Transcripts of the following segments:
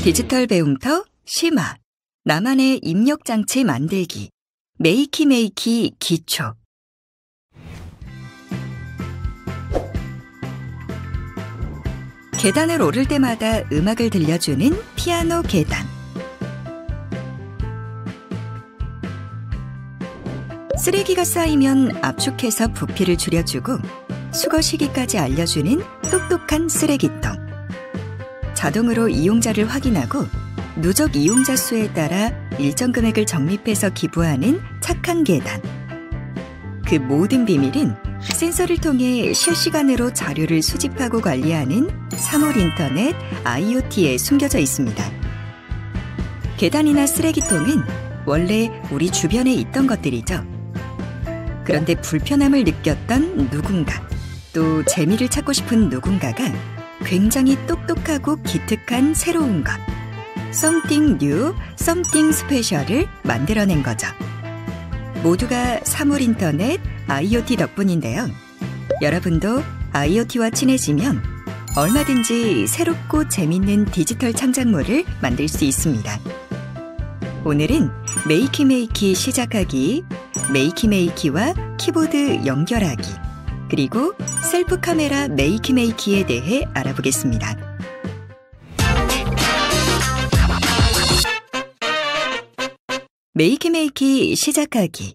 디지털 배움터 심화 나만의 입력장치 만들기 메이키메이키 기초. 계단을 오를 때마다 음악을 들려주는 피아노 계단. 쓰레기가 쌓이면 압축해서 부피를 줄여주고 수거 시기까지 알려주는 똑똑한 쓰레기통. 자동으로 이용자를 확인하고 누적 이용자 수에 따라 일정 금액을 적립해서 기부하는 착한 계단. 그 모든 비밀은 센서를 통해 실시간으로 자료를 수집하고 관리하는 3월 인터넷 IoT에 숨겨져 있습니다. 계단이나 쓰레기통은 원래 우리 주변에 있던 것들이죠. 그런데 불편함을 느꼈던 누군가, 또 재미를 찾고 싶은 누군가가 굉장히 똑똑하고 기특한 새로운 것, Something New, Something Special을 만들어낸 거죠. 모두가 3월 인터넷 IoT 덕분인데요. 여러분도 IoT와 친해지면 얼마든지 새롭고 재밌는 디지털 창작물을 만들 수 있습니다. 오늘은 메이키메이키 시작하기, 메이키메이키와 키보드 연결하기, 그리고 셀프 카메라 메이키메이키에 대해 알아보겠습니다. 메이키메이키 시작하기.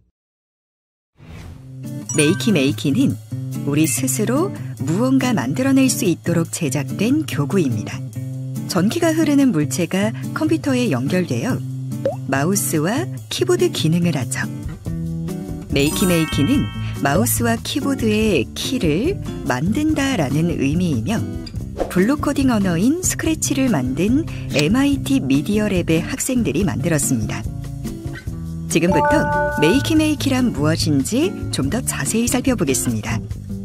메이키메이키는 우리 스스로 무언가 만들어낼 수 있도록 제작된 교구입니다. 전기가 흐르는 물체가 컴퓨터에 연결되어 마우스와 키보드 기능을 하죠. 메이키메이키는 마우스와 키보드의 키를 만든다라는 의미이며 블록 코딩 언어인 스크래치를 만든 MIT 미디어랩의 학생들이 만들었습니다. 지금부터 메이키메이키란 무엇인지 좀 더 자세히 살펴보겠습니다.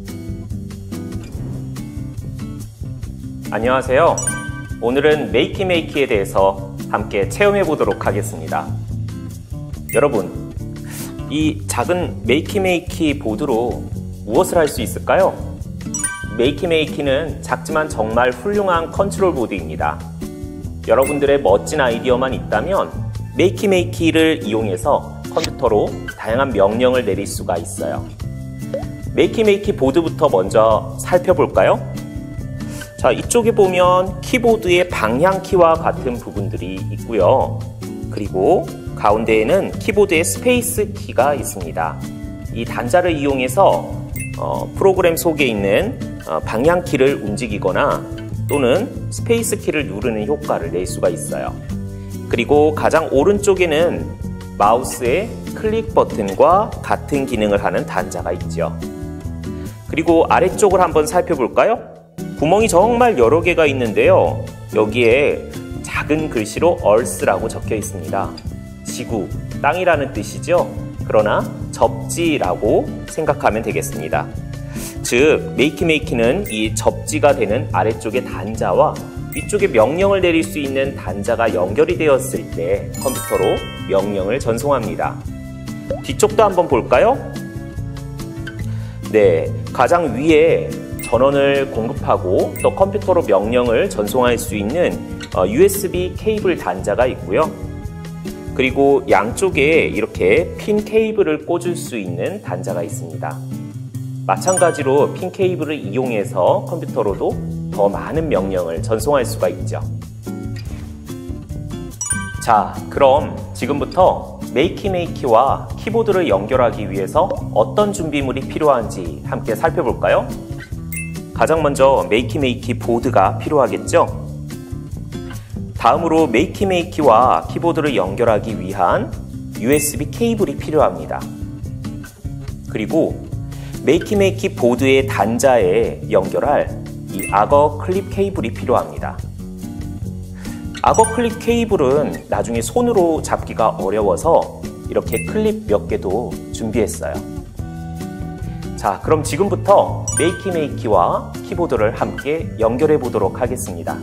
안녕하세요. 오늘은 메이키메이키에 대해서 함께 체험해 보도록 하겠습니다. 여러분, 이 작은 메이키메이키 보드로 무엇을 할 수 있을까요? 메이키메이키는 작지만 정말 훌륭한 컨트롤 보드입니다. 여러분들의 멋진 아이디어만 있다면 메이키메이키를 이용해서 컴퓨터로 다양한 명령을 내릴 수가 있어요. 메이키메이키 보드부터 먼저 살펴볼까요? 자, 이쪽에 보면 키보드의 방향키와 같은 부분들이 있고요. 그리고 가운데에는 키보드의 스페이스 키가 있습니다. 이 단자를 이용해서 프로그램 속에 있는 방향키를 움직이거나 또는 스페이스 키를 누르는 효과를 낼 수가 있어요. 그리고 가장 오른쪽에는 마우스의 클릭 버튼과 같은 기능을 하는 단자가 있죠. 그리고 아래쪽을 한번 살펴볼까요? 구멍이 정말 여러 개가 있는데요. 여기에 작은 글씨로 Earth라고 적혀 있습니다. 지구, 땅이라는 뜻이죠. 그러나 접지라고 생각하면 되겠습니다. 즉, 메이키메이키는 이 접지가 되는 아래쪽의 단자와 위쪽에 명령을 내릴 수 있는 단자가 연결이 되었을 때 컴퓨터로 명령을 전송합니다. 뒤쪽도 한번 볼까요? 네, 가장 위에 전원을 공급하고 또 컴퓨터로 명령을 전송할 수 있는 USB 케이블 단자가 있고요. 그리고 양쪽에 이렇게 핀 케이블을 꽂을 수 있는 단자가 있습니다. 마찬가지로 핀 케이블을 이용해서 컴퓨터로도 더 많은 명령을 전송할 수가 있죠. 자, 그럼 지금부터 메이키메이키와 키보드를 연결하기 위해서 어떤 준비물이 필요한지 함께 살펴볼까요? 가장 먼저 메이키메이키 보드가 필요하겠죠? 다음으로 메이키메이키와 키보드를 연결하기 위한 USB 케이블이 필요합니다. 그리고 메이키메이키 보드의 단자에 연결할 이 악어 클립 케이블이 필요합니다. 악어 클립 케이블은 나중에 손으로 잡기가 어려워서 이렇게 클립 몇 개도 준비했어요. 자, 그럼 지금부터 메이키메이키와 키보드를 함께 연결해 보도록 하겠습니다.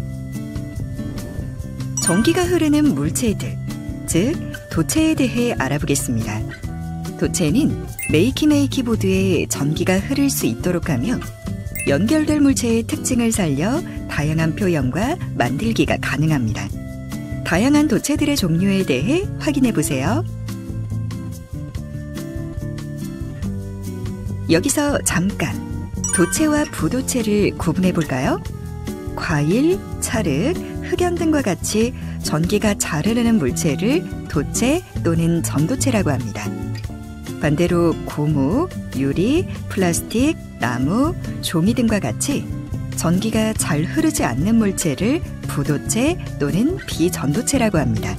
전기가 흐르는 물체들, 즉 도체에 대해 알아보겠습니다. 도체는 메이키메이키 보드에 전기가 흐를 수 있도록 하며 연결될 물체의 특징을 살려 다양한 표현과 만들기가 가능합니다. 다양한 도체들의 종류에 대해 확인해 보세요. 여기서 잠깐 도체와 부도체를 구분해 볼까요? 과일, 찰흙, 흑연 등과 같이 전기가 잘 흐르는 물체를 도체 또는 전도체라고 합니다. 반대로 고무, 유리, 플라스틱, 나무, 종이 등과 같이 전기가 잘 흐르지 않는 물체를 부도체 또는 비전도체라고 합니다.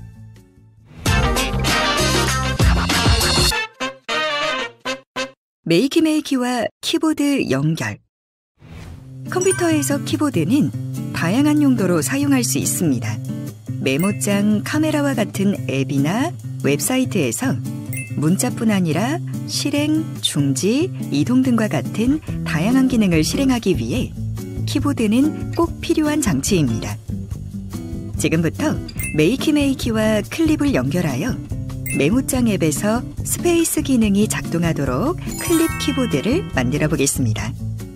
메이키메이키와 키보드 연결. 컴퓨터에서 키보드는 다양한 용도로 사용할 수 있습니다. 메모장, 카메라와 같은 앱이나 웹사이트에서 문자뿐 아니라 실행, 중지, 이동 등과 같은 다양한 기능을 실행하기 위해 키보드는 꼭 필요한 장치입니다. 지금부터 메이키메이키와 클립을 연결하여 메모장 앱에서 스페이스 기능이 작동하도록 클립 키보드를 만들어 보겠습니다.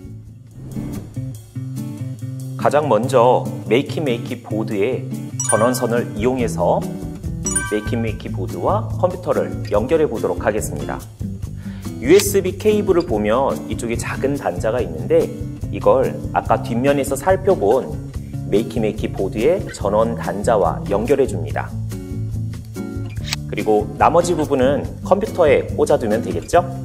가장 먼저 메이키메이키 보드에 전원선을 이용해서 메이키메이키 보드와 컴퓨터를 연결해 보도록 하겠습니다. USB 케이블을 보면 이쪽에 작은 단자가 있는데 이걸 아까 뒷면에서 살펴본 메이키메이키 보드의 전원 단자와 연결해 줍니다. 그리고 나머지 부분은 컴퓨터에 꽂아두면 되겠죠?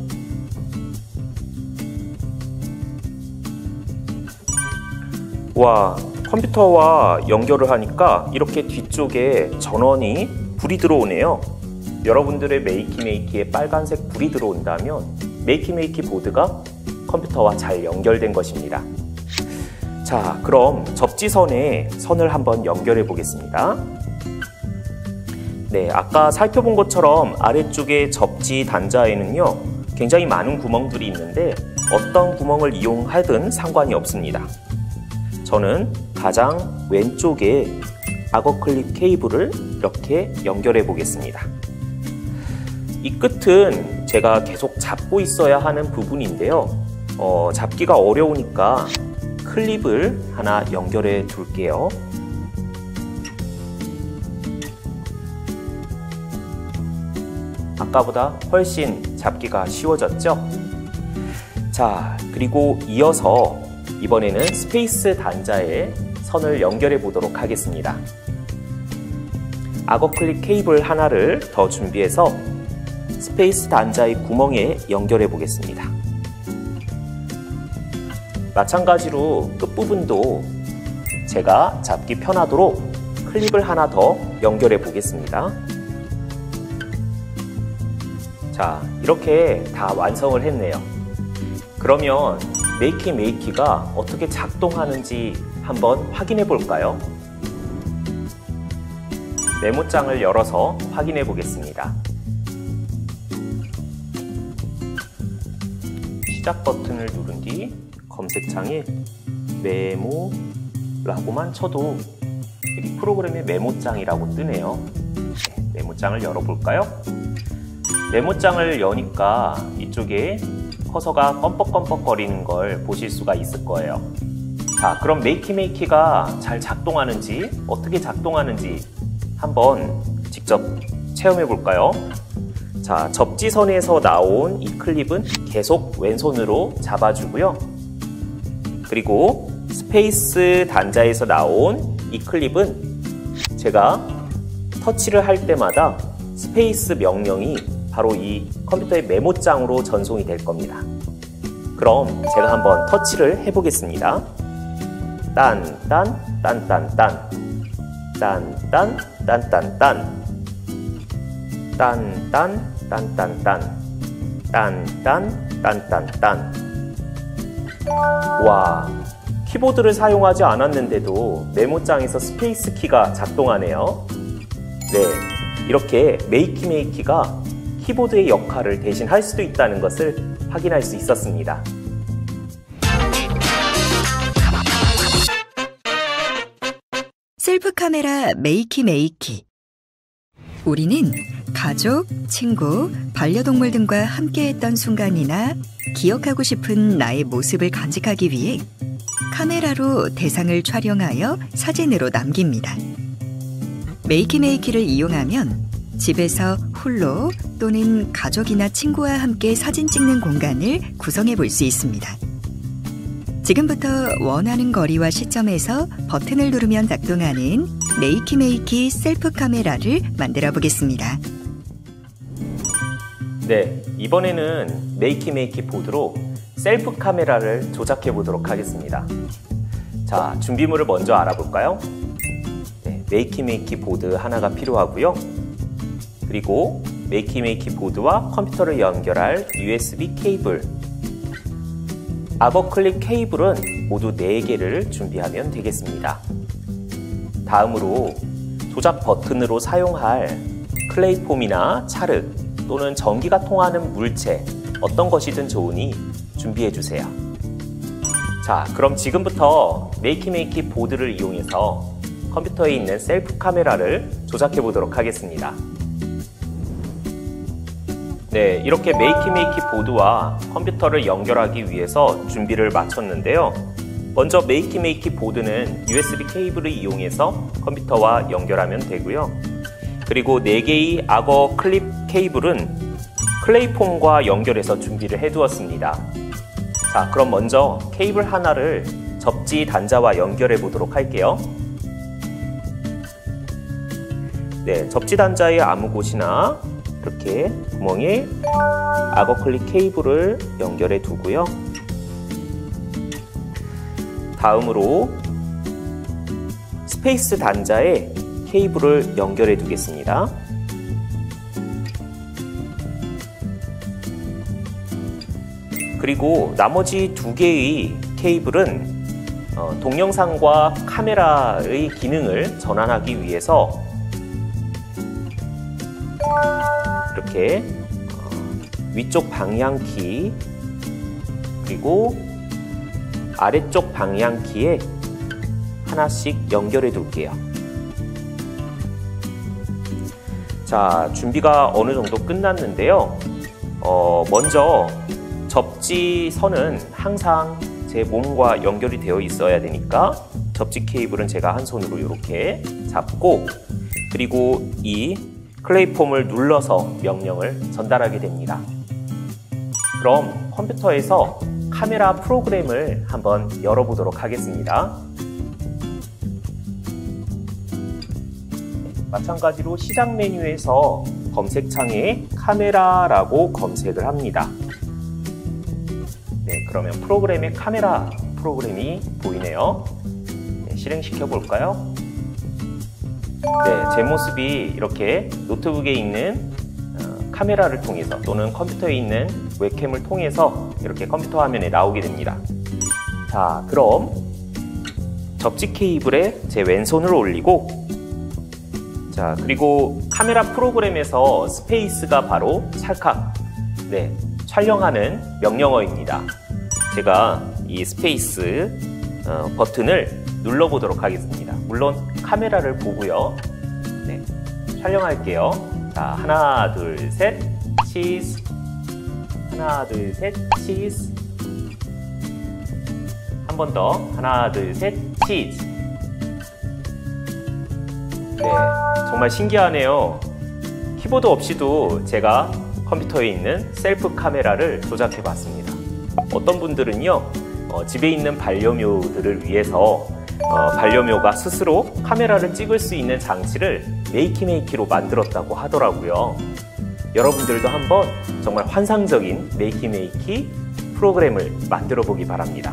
와, 컴퓨터와 연결을 하니까 이렇게 뒤쪽에 전원이 불이 들어오네요. 여러분들의 메이키메이키에 빨간색 불이 들어온다면 메이키메이키 보드가 컴퓨터와 잘 연결된 것입니다. 자, 그럼 접지선에 선을 한번 연결해 보겠습니다. 네, 아까 살펴본 것처럼 아래쪽에 접지 단자에는요 굉장히 많은 구멍들이 있는데 어떤 구멍을 이용하든 상관이 없습니다. 저는 가장 왼쪽에 악어 클립 케이블을 이렇게 연결해 보겠습니다. 이 끝은 제가 계속 잡고 있어야 하는 부분인데요. 잡기가 어려우니까 클립을 하나 연결해 둘게요. 아까보다 훨씬 잡기가 쉬워졌죠? 자, 그리고 이어서 이번에는 스페이스 단자에 선을 연결해 보도록 하겠습니다. 악어 클립 케이블 하나를 더 준비해서 스페이스 단자의 구멍에 연결해 보겠습니다. 마찬가지로 끝부분도 제가 잡기 편하도록 클립을 하나 더 연결해 보겠습니다. 자, 이렇게 다 완성을 했네요. 그러면 메이키메이키가 어떻게 작동하는지 한번 확인해 볼까요? 메모장을 열어서 확인해 보겠습니다. 시작 버튼을 누른 뒤 검색창에 메모라고만 쳐도 여기 프로그램에 메모장이라고 뜨네요. 네, 메모장을 열어볼까요? 메모장을 여니까 이쪽에 커서가 껌뻑껌뻑거리는 걸 보실 수가 있을 거예요. 자, 그럼 메이키메이키가 잘 작동하는지, 어떻게 작동하는지 한번 직접 체험해 볼까요? 자, 접지선에서 나온 이 클립은 계속 왼손으로 잡아주고요. 그리고 스페이스 단자에서 나온 이 클립은 제가 터치를 할 때마다 스페이스 명령이 바로 이 컴퓨터의 메모장으로 전송이 될 겁니다. 그럼 제가 한번 터치를 해보겠습니다. 딴딴 딴딴딴 딴딴 딴딴딴 딴딴 딴딴딴 딴딴 딴딴딴. 와, 키보드를 사용하지 않았는데도 메모장에서 스페이스 키가 작동하네요. 네, 이렇게 메이키메이키가 키보드의 역할을 대신 할 수도 있다는 것을 확인할 수 있었습니다. 셀프 카메라 메이키메이키. 우리는 가족, 친구, 반려동물 등과 함께했던 순간이나 기억하고 싶은 나의 모습을 간직하기 위해 카메라로 대상을 촬영하여 사진으로 남깁니다. 메이키메이키를 이용하면 집에서 홀로 또는 가족이나 친구와 함께 사진 찍는 공간을 구성해 볼 수 있습니다. 지금부터 원하는 거리와 시점에서 버튼을 누르면 작동하는 메이키메이키 셀프 카메라를 만들어 보겠습니다. 네, 이번에는 메이키메이키 보드로 셀프 카메라를 조작해 보도록 하겠습니다. 자, 준비물을 먼저 알아볼까요? 네, 메이키메이키 보드 하나가 필요하고요. 그리고 메이키메이키 보드와 컴퓨터를 연결할 USB 케이블, 악어 클립 케이블은 모두 4개를 준비하면 되겠습니다. 다음으로 조작 버튼으로 사용할 클레이폼이나 찰흙 또는 전기가 통하는 물체 어떤 것이든 좋으니 준비해 주세요. 자, 그럼 지금부터 메이키메이키 보드를 이용해서 컴퓨터에 있는 셀프 카메라를 조작해 보도록 하겠습니다. 네, 이렇게 메이키메이키 보드와 컴퓨터를 연결하기 위해서 준비를 마쳤는데요. 먼저 메이키메이키 보드는 USB 케이블을 이용해서 컴퓨터와 연결하면 되고요. 그리고 4개의 악어 클립 케이블은 클레이폼과 연결해서 준비를 해두었습니다. 자, 그럼 먼저 케이블 하나를 접지 단자와 연결해 보도록 할게요. 네, 접지 단자의 아무 곳이나 이렇게 구멍에 악어 클립 케이블을 연결해 두고요. 다음으로 스페이스 단자에 케이블을 연결해 두겠습니다. 그리고 나머지 2개의 케이블은 동영상과 카메라의 기능을 전환하기 위해서 이렇게 위쪽 방향키 그리고 아래쪽 방향키에 하나씩 연결해 둘게요. 자, 준비가 어느 정도 끝났는데요. 먼저 접지선은 항상 제 몸과 연결이 되어 있어야 되니까 접지 케이블은 제가 한 손으로 이렇게 잡고, 그리고 이 클레이폼을 눌러서 명령을 전달하게 됩니다. 그럼 컴퓨터에서 카메라 프로그램을 한번 열어보도록 하겠습니다. 마찬가지로 시작 메뉴에서 검색창에 카메라라고 검색을 합니다. 네, 그러면 프로그램에 카메라 프로그램이 보이네요. 네, 실행시켜 볼까요? 네, 제 모습이 이렇게 노트북에 있는 카메라를 통해서 또는 컴퓨터에 있는 웹캠을 통해서 이렇게 컴퓨터 화면에 나오게 됩니다. 자, 그럼 접지 케이블에 제 왼손을 올리고, 자, 그리고 카메라 프로그램에서 스페이스가 바로 찰칵, 네, 촬영하는 명령어입니다. 제가 이 스페이스 버튼을 눌러보도록 하겠습니다. 물론 카메라를 보고요. 네, 촬영할게요. 자, 하나, 둘, 셋, 치즈. 하나, 둘, 셋, 치즈. 한 번 더. 하나, 둘, 셋, 치즈. 네, 정말 신기하네요. 키보드 없이도 제가 컴퓨터에 있는 셀프 카메라를 조작해 봤습니다. 어떤 분들은요, 집에 있는 반려묘들을 위해서 반려묘가 스스로 카메라를 찍을 수 있는 장치를 메이키메이키로 만들었다고 하더라고요. 여러분들도 한번 정말 환상적인 메이키메이키 프로그램을 만들어 보기 바랍니다.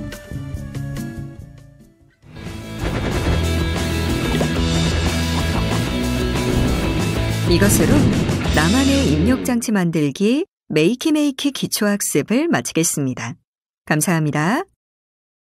이것으로 나만의 입력장치 만들기 메이키메이키 기초학습을 마치겠습니다. 감사합니다.